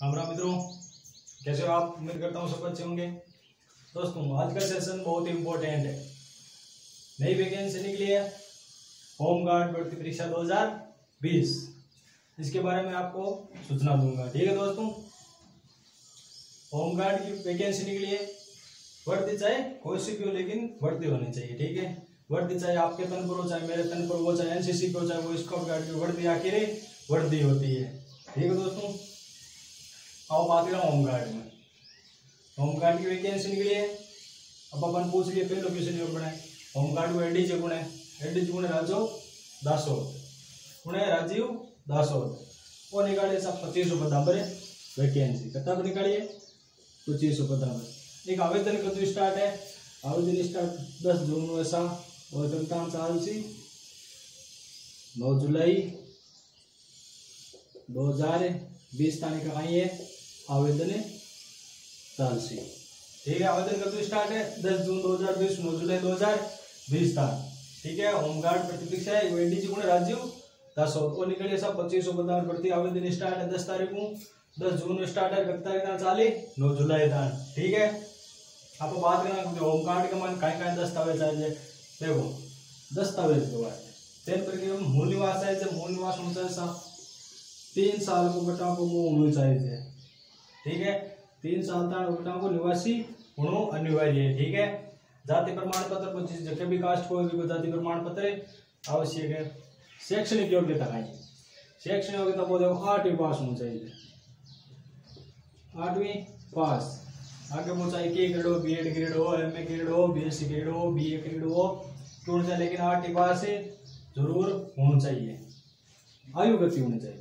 राम मित्रों, कैसे हो आप? उम्मीद करता हूँ सब अच्छे होंगे। दोस्तों, आज का सेशन बहुत ही इम्पोर्टेंट है। नई वैकेंसी निकली है होमगार्ड भर्ती परीक्षा 2020। इसके बारे में आपको सूचना दूंगा। ठीक है दोस्तों, होमगार्ड की वैकेंसी निकली है। भर्ती चाहे कोई सी भी हो, लेकिन भर्ती होनी चाहिए। ठीक है, भर्ती चाहे आपके तन पर हो, चाहे मेरे तन पर हो, चाहे एनसीसी को, चाहे वो स्काउट गार्ड की भर्ती, आखिर वर्दी होती है। ठीक है दोस्तों, आओ बात करें होमगार्ड में। होमगार्ड की वैकेंसी निकली है। अब अपन पूछ लिए पहले क्वेश्चन योग बनाए होमगार्ड को एडीजे गुण है। एडीजे गुण राजो दासोद गुण है राजीव दासोद। वो निकाले सब 2500 पदा पर वैकेंसी कितना पर निकालिए 2500 पदा पर। एक आवेदन कदू स्टार्ट है। आवेदन स्टार्ट 10 जून वैसा और कलता साल सी 9 जुलाई 2020 तारीख का आई है आवेदन साल सी। ठीक है, आवेदन कब स्टार्ट है 10 जून 2020 9 जुलाई 2020 तक। ठीक है, होमगार्ड प्रतिपरीक्षा है एडीजे गुण राजीव दासोद और निकले सब 2500 पदा भर्ती। आवेदन स्टार्ट है 10 तारीख को 10 जून में स्टार्ट है, कितना तारीख चाले 9 जुलाई तक। ठीक है, आप बात करना होमगार्ड के मान कहीं दस्तावेज चाहिए। देखो दस्तावेज के बाद 10 पर मूल निवास चाहिए। मूल निवास होना चाहिए 3 साल को बेटा को होना चाहिए। ठीक है, 3 साल तक बेटा को निवासी होना अनिवार्य है। ठीक है, जाति प्रमाण पत्र 25 जगह भी कास्ट कोई भी जाति प्रमाण पत्र आवश्यक है। शैक्षणिक योग्यता का शैक्षणिक योग्यता वो देखो 8वीं पास होना चाहिए। 8वीं पास। आगे वो चाहे के ग्रेड हो, बीएड ग्रेड हो, एमए ग्रेड हो, बीएससी ग्रेड हो, बीए ग्रेड हो, क्यों चाहिए, लेकिन 8वीं पास से जरूर होना चाहिए। आयु गति होनी चाहिए।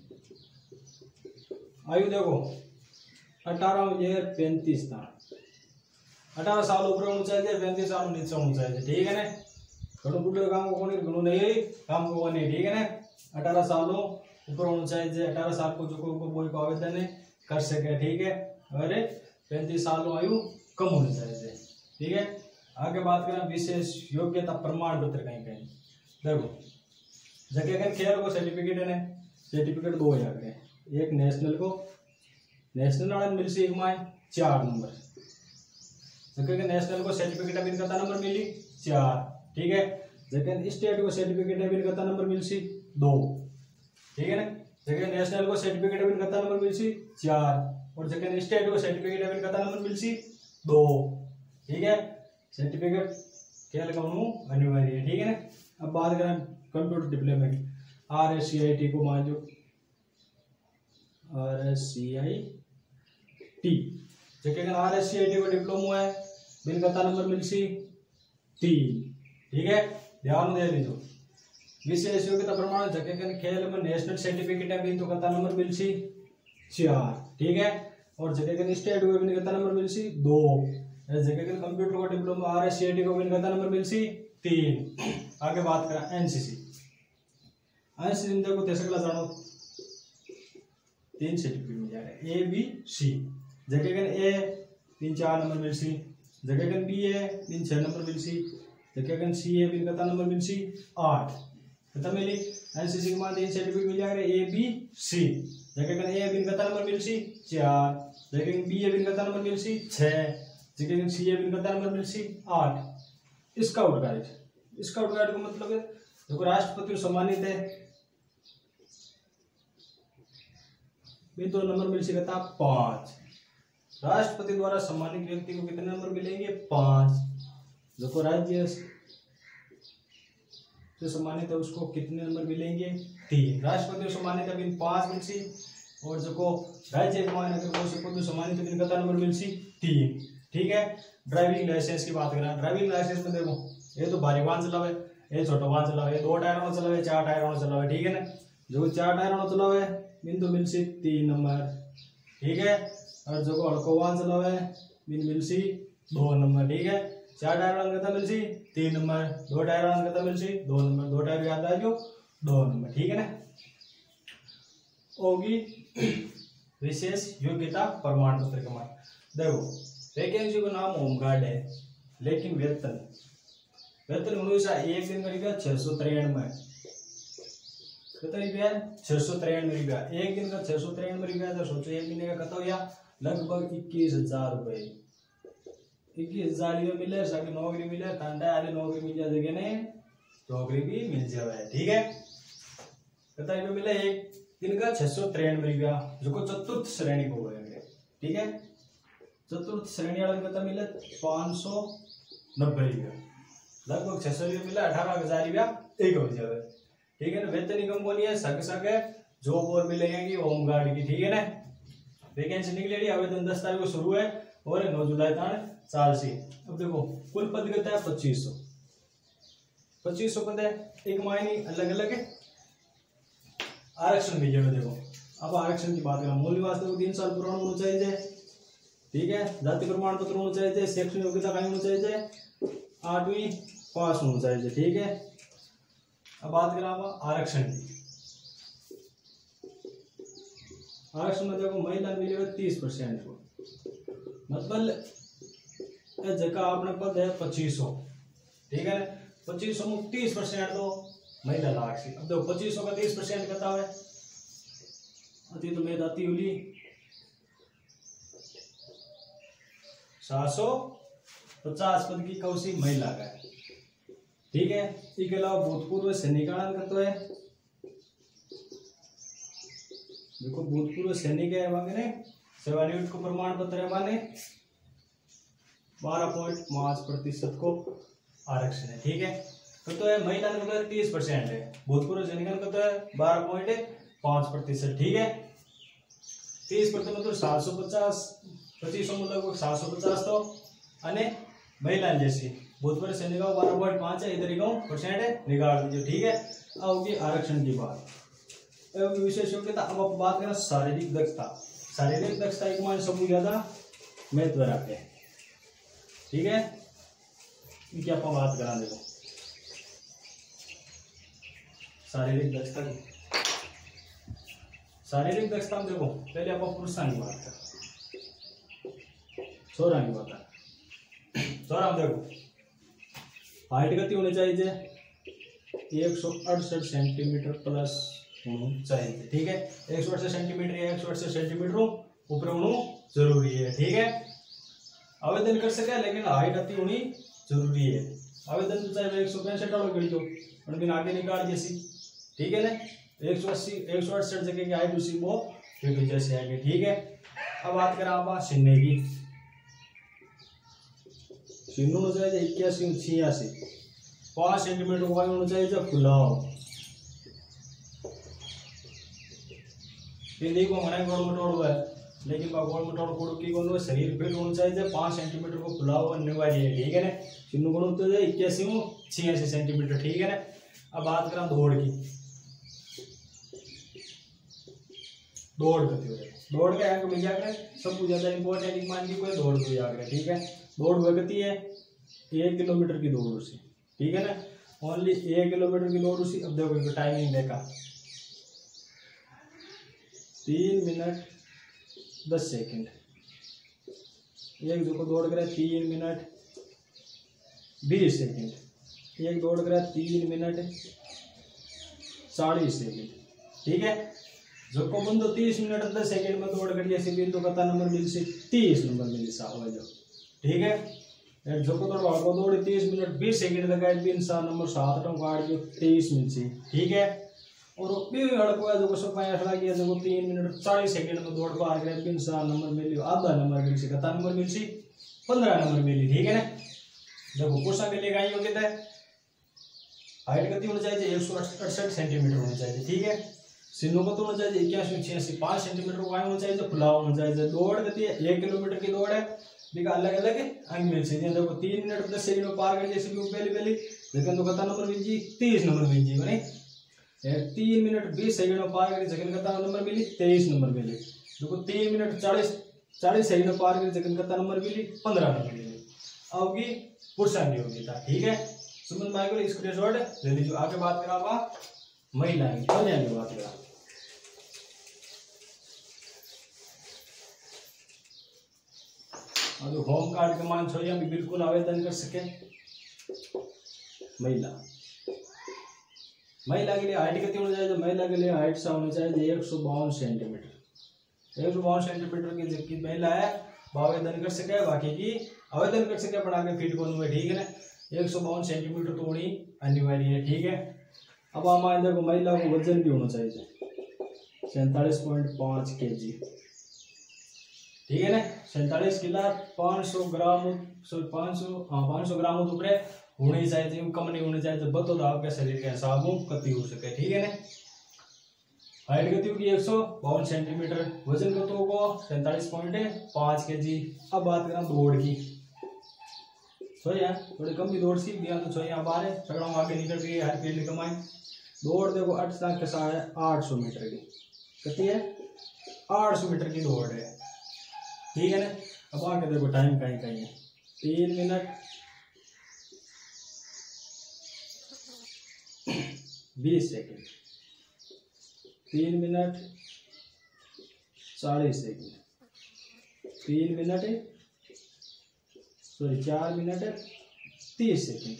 आयु देखो 18 ये 35 था। 18 साल ऊपर होना चाहिए, 35 साल नीचे होना चाहिए। ठीक है ना, घणो बुढ़े काम को नहीं, घणो नहीं काम को नहीं। ठीक है ना, 18 सालों ऊपर होना चाहिए। 18 साल को जो कोई को आवेदन कर सके। ठीक है, और 35 साल आयु कम होनी चाहिए। ठीक है, आगे बात करें विशेष योग्यता प्रमाण पत्र कहीं कहीं देखो जगह खेल को सर्टिफिकेट है। सर्टिफिकेट 2 हजार के, एक नेशनल को नेशनल वाले मिल सी 4 नंबर। जगह नेशनल को सर्टिफिकेट अभी कितना नंबर मिली 4। ठीक है, जगह स्टेट को सर्टिफिकेट अभी कितना नंबर मिल सी 2। ठीक है ना, जगह नेशनल को सर्टिफिकेट अभी कितना नंबर मिल सी 4 और जगह स्टेट को सर्टिफिकेट अभी कितना नंबर मिल सी 2। ठीक है, सर्टिफिकेट खेल का अनिवार्य है। ठीक है ना, अब बात करें कंप्यूटर डिप्लोमेट RSCIT को मान लो RSCIT जगह RSCIT को डिप्लोमा है बिन कता नंबर मिल सी 3। ठीक है, ध्यान दे लीजिए। विशेष योग्यता प्रमाण जगह खेल में नेशनल सर्टिफिकेट है बिन तो कता नंबर मिल सी 4। ठीक है, और जगह स्टेट को बिन कता नंबर मिल सी 2। जगह कंप्यूटर को डिप्लोमा RSCIT को बिन कता नंबर मिल सी 3। आगे बात करें एनसीसी। एनसीसी देखो कैसे क्लास जानो 3 सर्टिफिकेट मिल जाएगा A B C। जगह ए 3-4 नंबर मिल सी, जगह बी है 3-6 नंबर मिल सी, जगह सी है बिन कता नंबर मिल सी 8। कितना मिली एनसीसी के बाद 3 सर्टिफिकेट मिल जाएगा A B C। जगह ए बिन कता नंबर मिल सी 4, जगह बी है बिन कता नंबर मिल सी 6, जगह सी है बिन कता नंबर मिल सी 8। Scout guide. स्काउट गाइड का मतलब है देखो राष्ट्रपति सम्मानित है भी 2 नंबर मिल सकता 5। राष्ट्रपति द्वारा सम्मानित व्यक्ति को कितने नंबर मिलेंगे 5। जो राज्य से सम्मानित है उसको कितने नंबर मिलेंगे 3। राष्ट्रपति सम्मानित है 5 मिल सी और जो राज्य को सम्मानित है कितना नंबर मिल सी 3। ठीक है, ड्राइविंग लाइसेंस की बात करें। ड्राइविंग लाइसेंस में देखो ये तो भारी वाहन चलावे, ये छोटा वाहन चलावे, 2 टायर वाला चलावे, 4 टायर वाला चलावे। ठीक है ना, जो 4 टायर वाला चलावे बिंदु मिल सी 3 नंबर। ठीक है, और जो हल्को वाहन चलावे बिन मिल सी 2 नंबर। ठीक है, 4 टायर वाला कितना मिल सी 3 नंबर, 2 टायर वाला कितना मिल सी 2 नंबर, 2 टायर याद आ जो 2 नंबर। ठीक है ना, होगी विशेष योग्यता प्रमाण पत्र के मान। देखो वैकेंसी का नाम होमगार्ड है, लेकिन वेतन हमेशा एक दिन करेगा 693। कितना रुपया है 693 रुपया। एक दिन का 693 रुपया, तो सोचो एक महीने का कितना हो गया लगभग 21,000 रुपये। 21,000 रुपये मिले, सभी नौकरी मिले, ठंडा वाली नौकरी मिल जाए जगह ने नौकरी भी मिल जाए। ठीक है, कितना रुपया मिले एक दिन का 693 रुपया, जो चतुर्थ श्रेणी को बोलेंगे। ठीक है, चतुर्थ श्रेणी वाला कितना मिले 590 रुपया, लगभग 600 रुपया मिला, 18,000 रुपया एक हो जाए। ठीक है ना, वेतन निगम बोली है सग जॉब और मिलेगी होमगार्ड की। ठीक है ना, वैकेंसी निकलेगी, आवेदन 10 तारीख को शुरू है और 9 जुलाई तक साल से। अब देखो कुल पद कितना है 2500 पद है, एक मायने अलग अलग है। आरक्षण भी जो देखो, अब आरक्षण की बात करें, मूल्य वास्तव को 3 साल पुराना होना चाहिए। ठीक है, जाति प्रमाण पत्र होना चाहिए, शैक्षणिक योग्यता कहीं होना चाहिए, 8वीं पास होना चाहिए। ठीक है, अब बात करें आरक्षण की। आरक्षण में देखो महिला मिलेगा 30% को, मतलब जगह आपने पद है 2500। ठीक है, 2500 में 30% तो महिला लाख से। अब देखो 2500 का 30% कितना है, अति तो मैं दाती उली 750 पद की कौशी महिला का है। ठीक है, इसके अलावा भूतपूर्व सैनिक करते है, देखो भूतपूर्व सैनिक है मांगे सेवानिवृत्त को प्रमाण पत्र है माने 12.5% को आरक्षण है। ठीक है, तो है महिला का 30% है, भूतपूर्व सैनिक का तो है 12.5%। ठीक है, 30% मतलब 750, 2500 मतलब 750 तो अने महिला जैसी भूतपूर्व सैनिक 12.5 है, इधर % है निकाल दीजिए। ठीक है, अब होगी आरक्षण की बात, विशेष योग्यता। अब आप बात करें शारीरिक दक्षता। शारीरिक दक्षता एक मान सबसे ज्यादा महत्व रखते हैं। ठीक है, इनकी आप बात करा देखो शारीरिक दक्षता की। शारीरिक दक्षता में देखो पहले आप पुरुषों की बात करें, छोरा की बात है। छोरा में देखो हाइट कितनी होनी चाहिए 168 सेंटीमीटर प्लस होना चाहिए। ठीक है, 168 सेंटीमीटर या 168 सेंटीमीटर ऊपर होना जरूरी है। ठीक है, आवेदन कर सके लेकिन हाइट अति होनी जरूरी है। आवेदन तो चाहे 165 वाला कर दो लेकिन आगे निकाल जैसी। ठीक है ना, 168 जगह की हाइट उसी वो जैसे आगे। ठीक है, अब बात करें आप सीने की। सीनू होना चाहिए 81 86, 5 सेंटीमीटर का होना चाहिए जब खुला हो। पिंडी को मना गोड़ मटोड़ है, लेकिन गोड़ मटोड़ कोड़ की को शरीर फिट होना चाहिए 5 सेंटीमीटर को खुला हुआ अनिवार्य है। ठीक है ना, चिन्ह गुण होता है 81 86 सेंटीमीटर। ठीक है ना, अब बात करें दौड़ की। दौड़ करते हुए दौड़ के अंक मिल जाकर सबसे ज्यादा इंपॉर्टेंट मान की कोई दौड़ को याद रहे। ठीक है, दौड़ गति है 1 किलोमीटर की दौड़ उसी। ठीक है ना, ओनली 1 किलोमीटर की दौड़ उसी। अब देखो टाइमिंग देखा 3 मिनट 10 सेकंड। एक जो दौड़ कर 3 मिनट 20 सेकंड, एक दौड़ कर 3 मिनट 40 सेकंड। ठीक है, जो को बंदो 30 मिनट 10 सेकंड में दौड़ कर जैसे बिंदु कता नंबर मिल से 30 नंबर मिल सा हो जो। ठीक है, जो को दौड़ 30 मिनट 20 सेकंड लगा बिन सा नंबर 7 टम काट जो 23 मिल से। ठीक है, और भी हड़को है जो सब पाया खड़ा किया जो 3 मिनट 40 सेकंड में दौड़ पार करे बिन सा नंबर मिली आधा नंबर मिल से कता नंबर मिल सी 15 नंबर मिली। ठीक है ना, देखो पुरुषा मिलेगा ये कितना है हाइट कितनी होनी चाहिए 168 सेंटीमीटर होनी चाहिए। ठीक है, सिन्नों को तो होना चाहिए 81 86, 5 सेंटीमीटर को होना चाहिए तो खुला होना चाहिए। दौड़ गति है 1 किलोमीटर की दौड़ है, देखा अलग अलग अंक मिल से देखो 3 मिनट 10 सेकंड में पार कर जैसे कि पहले लेकिन तो कता नंबर मिल जी 30 नंबर मिल जी बने 3 मिनट 20 सेकंड में पार कर सेकंड कता नंबर मिली 23 नंबर मिली। देखो 3 मिनट 40 सेकंड में पार कर सेकंड कता नंबर मिली 15 नंबर मिली। अब की पुरुषों की योग्यता। ठीक है, सुमन भाई को स्क्रीनशॉट ले लीजिए। आगे बात करा आप महिलाएं की बात करा। और जो होम कार्ड के मान छोड़िए हम बिल्कुल आवेदन कर सके महिला। महिला के लिए हाइट कितनी होनी चाहिए? महिला के लिए हाइट सा होनी चाहिए 152 सेंटीमीटर। 152 सेंटीमीटर की जिसकी महिला है वो आवेदन कर सके, बाकी की आवेदन कर सके बना के फिट बनू है, ठीक है ना। 152 सेंटीमीटर तो होनी अनिवार्य है, ठीक है। अब हमारे देखो महिला को वजन भी होना चाहिए 47.5 kg, ठीक है ना। 47 किलो 500 ग्राम 500 ग्राम ऊपर होनी चाहिए, कम नहीं होनी चाहिए। बतो आपके शरीर के हिसाब कति हो सके, ठीक है ना। हाइट कितनी होगी 152 सेंटीमीटर, वजन कितना होगा 47.5 kg। अब बात करें दौड़ की, थोड़ी कम भी दौड़ सी दिया तो छोया बाहर सगड़ा आगे निकल गई हर फील्ड कमाई। दौड़ देखो 8 के साथ है 800 मीटर की, कितनी है 800 मीटर की दौड़ है, ठीक है ना। अब आगे देखो टाइम कहीं कहीं है 3 minute 20 second, 3 minute 40 second, 4 minute 30 second.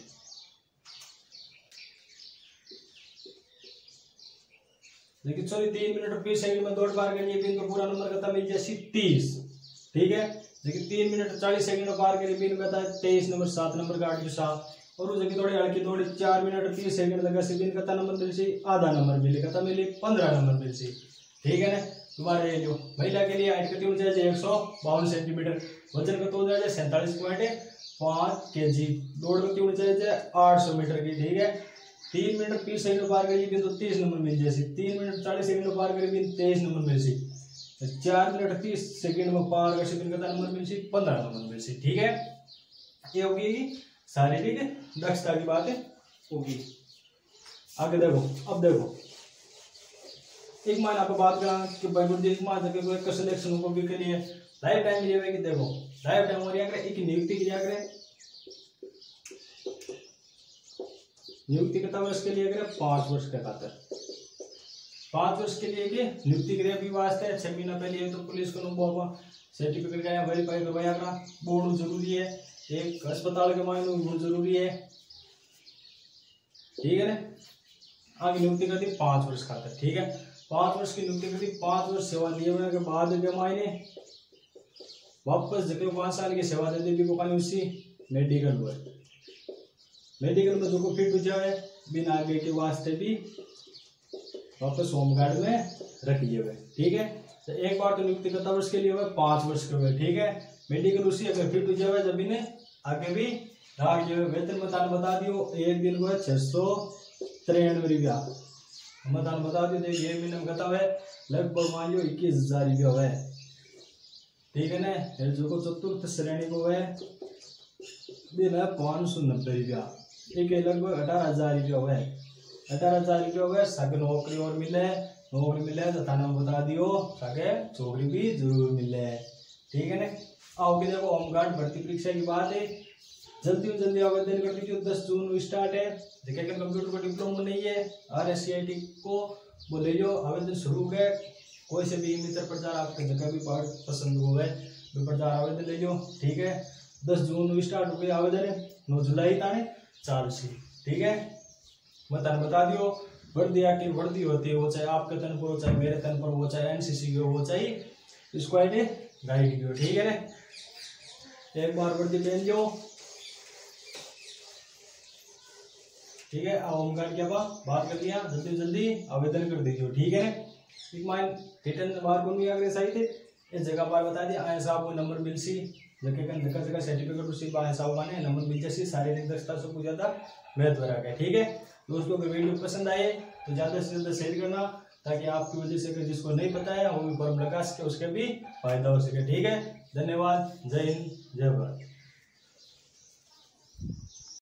लेकिन 3 मिनट और 20 सेकंड में दौड़ पार करिए बिन तो पूरा नंबर कहता मिल जाए 30, ठीक है। लेकिन 3 मिनट 40 सेकंड में पार करिए बिन कहता है 23 नंबर 7 नंबर काट जो 7 और उस जगह थोड़ी हल्की दौड़ी 4 मिनट 30 सेकंड लगा से बिन कहता नंबर मिल सी आधा नंबर मिले कहता मिले 15 नंबर मिल सी, ठीक है ना। तुम्हारे जो महिला के लिए हाइट कितनी हो जाए 152 सेंटीमीटर, वजन कितना हो जाए 47.5 kg, दौड़ कितनी होनी चाहिए 800 मीटर की, ठीक है। 3 मिनट 30 सेकंड पार करिए बिन तो 30 नंबर मिल जाए, 3 मिनट 40 सेकंड पार करिए बिन 23 नंबर मिल सी, 4 मिनट 30 सेकंड में पार कर बिन कितना नंबर मिल सी 15 नंबर मिल सी, ठीक है। ये होगी शारीरिक दक्षता की बात होगी। आगे देखो, अब देखो एक मान आपको बात करा कि भाई गुरुजी एक मान जगह कोई सिलेक्शन को भी के लिए लाइफ टाइम ये है कि देखो लाइफ टाइम हो रहा है एक नियुक्ति किया करे, नियुक्ति कितना वर्ष के लिए करे 5 वर्ष के खातिर, 5 वर्ष के लिए कि नियुक्ति करे भी वास्ते 6 महीना पहले तो पुलिस को नंबर सर्टिफिकेट का वेरीफाई करवाया करा बोर्ड जरूरी है, एक अस्पताल के मायने गुण जरूरी है, ठीक है ना। आगे नियुक्ति करती 5 वर्ष खातिर, ठीक है। 5 वर्ष की नियुक्ति करती 5 वर्ष सेवा लिए के बाद के मायने वापस जगह 5 साल की सेवा दे दी को उसी मेडिकल हुआ, मेडिकल में जो फिट हो जाए बिना आगे के वास्ते भी वापस होमगार्ड में रखिए हुए, ठीक है। तो एक बार तो नियुक्ति कितना वर्ष के लिए हुआ 5 वर्ष के हुए, ठीक है। मेडिकल उसी अगर फिट हो जाए जब इन्हें आगे भी राग जो वेतन बता दियो एक दिन को 693 रुपया मतदान बता दियो, ये महीने में कहता है लगभग मान लो 21,000 रुपया हुआ है, ठीक है ना। जो को चतुर्थ श्रेणी को है दिन है 590 रुपया, एक लगभग 18,000 रुपया हुआ है, 18,000 रुपया हुआ है। सगे नौकरी और मिले तो थाना बता दियो सगे चौकरी भी जरूर मिले, ठीक है ना। आओगे देखो होमगार्ड भर्ती परीक्षा की बात है, जल्दी आवेदन कर दीजिए 10 जून स्टार्ट है। देखिए कंप्यूटर को डिप्लोमा नहीं है RSCIT को वो ले लो आवेदन शुरू हो गए, कोई से भी मित्र प्रचार आपके जगह भी पार्ट पसंद हो गए तो प्रचार आवेदन ले लो, ठीक है। 10 जून स्टार्ट हो गए आवेदन 9 जुलाई ताने चालू सी, ठीक है। मतदान बता दियो वर्दी आके वर्दी होती है वो चाहे आपके तन पर हो चाहे मेरे तन पर हो चाहे NCC की हो चाहे स्क्वाड गाइड की हो, ठीक है ना। एक बार वर्दी पहन लो, ठीक है। होमगार्ड क्या बात कर दिया जल्दी आवेदन कर दीजिए, ठीक है। एक मान रिटर्न बार कौन भी आगे सही थे इस जगह पर बता दिया आए साहब को नंबर मिल सी जगह सर्टिफिकेट उसी आए साहब माने नंबर मिल जैसी शारीरिक दक्षता से कुछ ज्यादा महत्व रखा है, ठीक है। दोस्तों अगर वीडियो पसंद आए तो ज्यादा से ज्यादा शेयर करना ताकि आपकी वजह से जिसको नहीं पता है वो भी फॉर्म लगा सके उसके भी फायदा हो सके, ठीक है। धन्यवाद, जय हिंद, जय भारत।